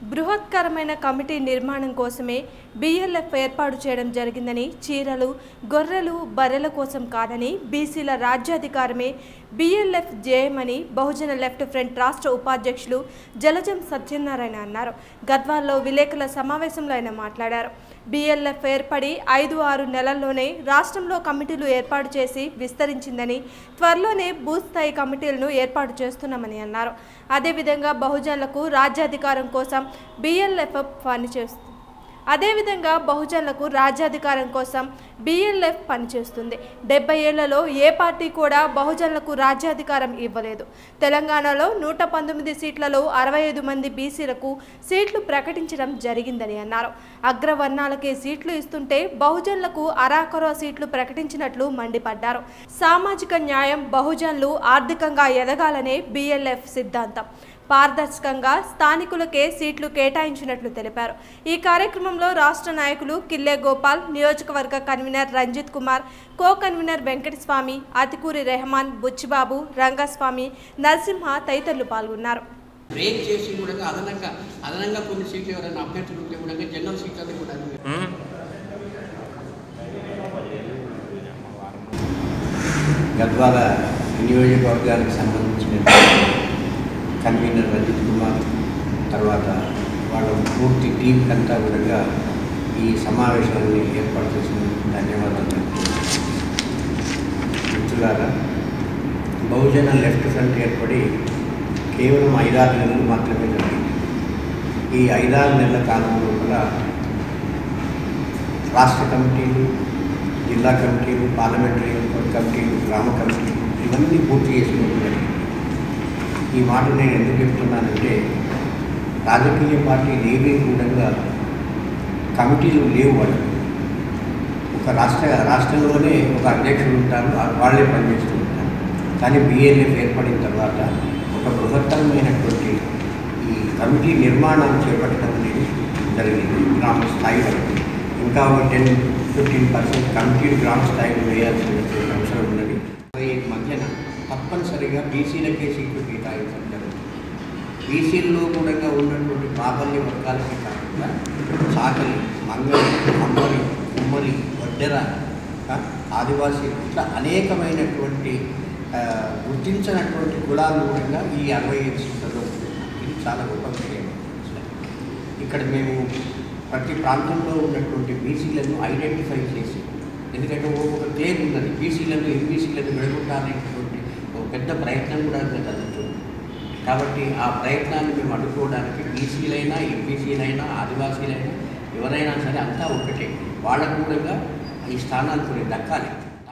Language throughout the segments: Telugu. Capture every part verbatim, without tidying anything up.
బృహత్కరమైన కమిటీ నిర్మాణం కోసమే బిఎల్ఎఫ్ ఏర్పాటు చేయడం జరిగిందని, చీరలు, గొర్రెలు, బర్రెల కోసం కాదని, బీసీల రాజ్యాధికారమే బిఎల్ఎఫ్ జేయమని బహుజన లెఫ్ట్ ఫ్రంట్ రాష్ట్ర ఉపాధ్యక్షులు జలజం సత్యనారాయణ అన్నారు. గద్వాల్లో విలేకరుల సమావేశంలో ఆయన మాట్లాడారు. బిఎల్ఎఫ్ ఏర్పడి ఐదు ఆరు నెలల్లోనే రాష్ట్రంలో కమిటీలు ఏర్పాటు చేసి విస్తరించిందని, త్వరలోనే బూత్స్థాయి కమిటీలను ఏర్పాటు చేస్తున్నామని అన్నారు. అదేవిధంగా బహుజనులకు రాజ్యాధికారం కోసం బిఎల్ఎఫ్ పనిచేస్తుంది అదేవిధంగా బహుజనులకు రాజ్యాధికారం కోసం బిఎల్ఎఫ్ పనిచేస్తుంది. డెబ్బై ఏళ్లలో ఏ పార్టీ కూడా బహుజనులకు రాజ్యాధికారం ఇవ్వలేదు. తెలంగాణలో నూట పంతొమ్మిది సీట్లలో అరవై ఐదు మంది బీసీలకు సీట్లు ప్రకటించడం జరిగిందని అన్నారు. అగ్రవర్ణాలకే సీట్లు ఇస్తుంటే బహుజనులకు అరాకొర సీట్లు ప్రకటించినట్లు మండిపడ్డారు. సామాజిక న్యాయం, బహుజనులు ఆర్థికంగా ఎదగాలనే బిఎల్ఎఫ్ సిద్ధాంతం. పారదర్శకంగా స్థానికులకే సీట్లు కేటాయించినట్లు తెలిపారు. ఈ కార్యక్రమంలో రాష్ట్ర నాయకులు కిల్లే గోపాల్, నియోజకవర్గ convener Ranjith Kumar, co convener Venkataswamy, Athikuri Rehman, Buchibabu, Rangaswamy, Narasimha తదితరులు పాల్గొన్నారు. బ్రేక్ చేసి కూడా అదనంగా అదనంగా కొన్ని సీట్లు ఎవరైనా అభ్యర్థులు ఉంటే కూడా జనరల్ సీట్లు కూడా గద్వాల నియోజకవర్గానికి సంబంధించిన కన్వీనర్ రంజిత్ కుమార్, తర్వాత వాళ్ళ పూర్తి టీం కంతా కూడా ఈ సమావేశాన్ని ఏర్పాటు చేసిన ధన్యవాదాలు. మిత్రులారా, బహుజన లెఫ్ట్ ఫ్రంట్ ఏర్పడి కేవలం ఐదారు నెలలు మాత్రమే జరిగింది. ఈ ఐదారు నెలల కాలం లోపల రాష్ట్ర కమిటీలు, జిల్లా కమిటీలు, పార్లమెంటరీ కమిటీలు, గ్రామ కమిటీలు ఇవన్నీ పూర్తి చేసుకోవడం. ఈ మాట నేను ఎందుకు చెప్తున్నానంటే, రాజకీయ పార్టీలు ఏవీ కూడా కమిటీలు లేవు. వాళ్ళు ఒక రాష్ట్ర రాష్ట్రంలోనే ఒక అధ్యక్షుడు ఉంటారు, వాళ్ళే పనిచేస్తూ ఉంటారు. కానీ బిఎల్ఎఫ్ ఏర్పడిన తర్వాత ఒక బృహత్తరమైనటువంటి ఈ కమిటీ నిర్మాణం చేపట్టడం అనేది జరిగింది. గ్రామ స్థాయి వరకు ఇంకా ఒక టెన్ ఫిఫ్టీన్ పర్సెంట్ కమిటీలు గ్రామ స్థాయిలో వేయాల్సినటువంటి అవసరం ఉన్నది. ఈ మధ్యన తప్పనిసరిగా బీసీలకే సీట్లు కేటాయించడం జరుగుతుంది. బీసీల్లో కూడా ఉన్నటువంటి ప్రాబల్య వర్గాలకి కాకుండా చాకలి, మంగళి, అమ్మలి, ఉమ్మలి, వడ్డెర, ఆదివాసీ ఇట్లా అనేకమైనటువంటి గుర్తించినటువంటి కులాలు కూడా ఈ అరవై ఐదు సీట్లలో ఇది చాలా గొప్ప విషయం. ఇక్కడ మేము ప్రతి ప్రాంతంలో ఉన్నటువంటి బీసీలను ఐడెంటిఫై చేసి, ఎందుకంటే ఒక్కొక్క క్లేమ్ ఉన్నది, బీసీలను ఎంబీసీలను విడగొట్టాలనేటువంటి ఒక పెద్ద ప్రయత్నం కూడా జరుగుతుంది. కాబట్టి ఆ ప్రయత్నాన్ని మేము అడ్డుకోవడానికి బీసీలైనా, ఎంబీసీలైనా, ఆదివాసీలైనా ఎవరైనా సరే అంతా ఒకటే, వాళ్ళకు కూడా ఈ స్థానాలు కొన్ని దక్కాలి.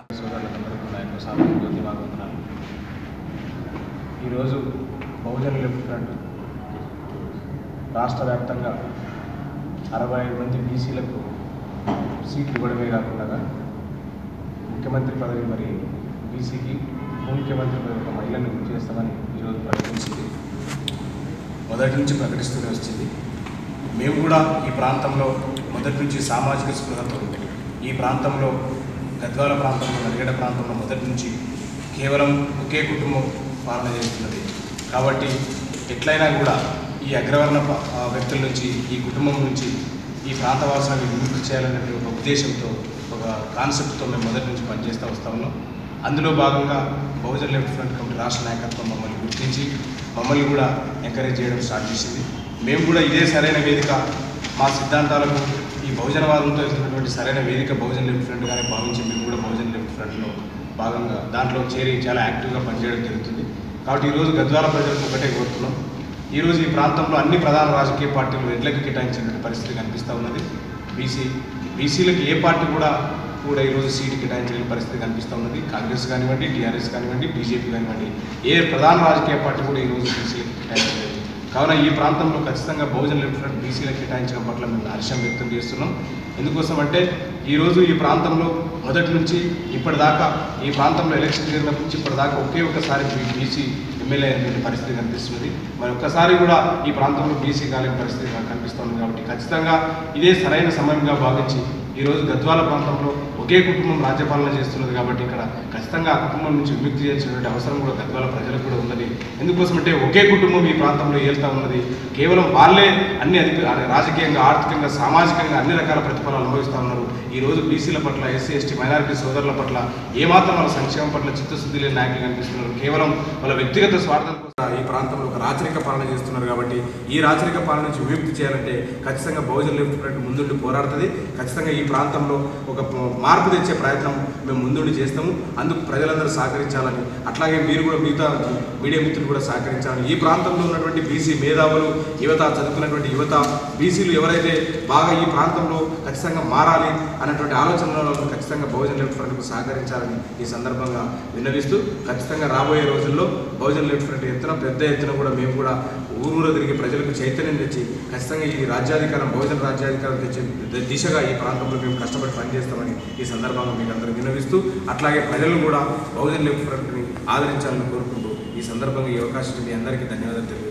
ఈరోజు బహుజన లెఫ్ట్ ఫ్రంట్ రాష్ట్ర వ్యాప్తంగా అరవై ఐదు మంది బీసీలకు సీట్లు ఇవ్వడమే కాకుండా ముఖ్యమంత్రి పదవి మరి బీసీకి ఉప ముఖ్యమంత్రి పదవి ఒక మహిళను గుర్తు చేస్తామని ఈరోజు ప్రకటించింది. మొదటి నుంచి ప్రకటిస్తూనే వచ్చింది. మేము కూడా ఈ ప్రాంతంలో మొదటి నుంచి సామాజిక స్పృహతో ఈ ప్రాంతంలో గద్వాల ప్రాంతంలో, నల్గొండ ప్రాంతంలో మొదటి నుంచి కేవలం ఒకే కుటుంబం పాలన చేస్తున్నది. కాబట్టి ఎట్లయినా కూడా ఈ అగ్రవర్ణ వ్యక్తుల నుంచి, ఈ కుటుంబం నుంచి ఈ ప్రాంతవాసాన్ని విముక్తి చేయాలనే ఒక ఉద్దేశంతో, ఒక కాన్సెప్ట్తో మేము మొదటి నుంచి పనిచేస్తూ వస్తూ ఉన్నాం. అందులో భాగంగా బహుజన లెఫ్ట్ ఫ్రంట్ కమిటీ రాష్ట్ర నాయకత్వం మమ్మల్ని గుర్తించి మమ్మల్ని కూడా ఎంకరేజ్ చేయడం స్టార్ట్ చేసింది. మేము కూడా ఇదే సరైన వేదిక, మా సిద్ధాంతాలకు ఈ బహుజనవాదంతో వెళ్తున్నటువంటి సరైన వేదిక బహుజన లెఫ్ట్ ఫ్రంట్గానే భావించి మేము కూడా బహుజన లెఫ్ట్ ఫ్రంట్లో భాగంగా దాంట్లో చేరి చాలా యాక్టివ్గా పనిచేయడం జరుగుతుంది. కాబట్టి ఈరోజు గద్వాల ప్రజలకు ఒకటే కోరుతున్నాం, ఈరోజు ఈ ప్రాంతంలో అన్ని ప్రధాన రాజకీయ పార్టీలు ఎడ్లకి కేటాయించినటువంటి పరిస్థితి కనిపిస్తూ ఉన్నది. బీసీ బీసీలకు ఏ పార్టీ కూడా కూడా ఈరోజు సీటు కేటాయించలేని పరిస్థితి కనిపిస్తూ ఉన్నది. కాంగ్రెస్ కానివ్వండి, టీఆర్ఎస్ కానివ్వండి, బీజేపీ కానివ్వండి, ఏ ప్రధాన రాజకీయ పార్టీ కూడా ఈరోజు బీసీలకు కేటాయించలేదు. కావున ఈ ప్రాంతంలో ఖచ్చితంగా బహుజన లెఫ్ట్ ఫ్రంట్ బీసీలకు కేటాయించడం పట్ల మేము హర్షం వ్యక్తం చేస్తున్నాం. ఎందుకోసం అంటే ఈరోజు ఈ ప్రాంతంలో మొదటి నుంచి ఇప్పటిదాకా ఈ ప్రాంతంలో ఎలక్షన్ జరిగిన నుంచి ఇప్పటిదాకా ఒకే ఒక్కసారి బీసీ ఎమ్మెల్యే అయినటువంటి పరిస్థితి కనిపిస్తున్నది. మరి ఒక్కసారి కూడా ఈ ప్రాంతంలో బీసీ కాలేని పరిస్థితి కనిపిస్తుంది. కాబట్టి ఖచ్చితంగా ఇదే సరైన సమయంగా భావించి ఈరోజు గద్వాల ప్రాంతంలో ఒకే కుటుంబం రాజ్యపాలన చేస్తున్నది కాబట్టి ఇక్కడ ఖచ్చితంగా ఆ కుటుంబం నుంచి విముక్తి చేయాల్సినటువంటి అవసరం కూడా గద్వాల ప్రజలకు కూడా ఉన్నది. ఎందుకోసమంటే ఒకే కుటుంబం ఈ ప్రాంతంలో ఏళ్తా ఉన్నది. కేవలం వాళ్ళే అన్ని అధిక రాజకీయంగా, ఆర్థికంగా, సామాజికంగా అన్ని రకాల ప్రతిఫలాలు అనుభవిస్తూ ఉన్నారు. ఈరోజు బీసీల పట్ల, ఎస్సీ ఎస్టీ మైనారిటీ సోదరుల పట్ల ఏమాత్రం వాళ్ళ సంక్షేమం పట్ల చిత్తశుద్ధి లేని నాయకులు కనిపిస్తున్నారు. కేవలం వాళ్ళ వ్యక్తిగత స్వార్థం కోసం ఈ ప్రాంతంలో ఒక రాచరిక పాలన చేస్తున్నారు. కాబట్టి ఈ రాచరిక పాలన నుంచి విముక్తి చేయాలంటే ఖచ్చితంగా బహుజన లెఫ్ట్ ఫ్రంట్ ముందుండి పోరాడుతుంది. ఖచ్చితంగా ఈ ప్రాంతంలో ఒక మార్పు తెచ్చే ప్రయత్నం మేము ముందుండి చేస్తాము. అందుకు ప్రజలందరూ సహకరించాలని, అట్లాగే మీరు కూడా మిగతా మీడియా మిత్రులు కూడా సహకరించాలని, ఈ ప్రాంతంలో ఉన్నటువంటి బీసీ మేధావులు, యువత, చదువుకున్నటువంటి యువత, బీసీలు ఎవరైతే బాగా ఈ ప్రాంతంలో ఖచ్చితంగా మారాలి అన్నటువంటి ఆలోచనలో ఖచ్చితంగా బహుజన లెఫ్ట్ ఫ్రంట్కు సహకరించాలని ఈ సందర్భంగా విన్నవిస్తూ, ఖచ్చితంగా రాబోయే రోజుల్లో బహుజన లెఫ్ట్ ఫ్రంట్ ఎత్తున పెద్ద ఎత్తున కూడా మేము కూడా ఊరూరు తిరిగి ప్రజలకు చైతన్యం తెచ్చి ఖచ్చితంగా ఈ రాజ్యాధికారం, బహుజన రాజ్యాధికారం తెచ్చే దిశగా ఈ ప్రాంతంలో మేము కష్టపడి పనిచేస్తామని ఈ సందర్భంగా మీకు అందరూ విన్నవిస్తూ, అట్లాగే ప్రజలు కూడా బహుజన లెఫ్ట్ ఫ్రంట్ని ఆదరించాలని కోరుకుంటూ ఈ సందర్భంగా ఈ అవకాశం మీ అందరికీ ధన్యవాదాలు తెలియజేస్తాను.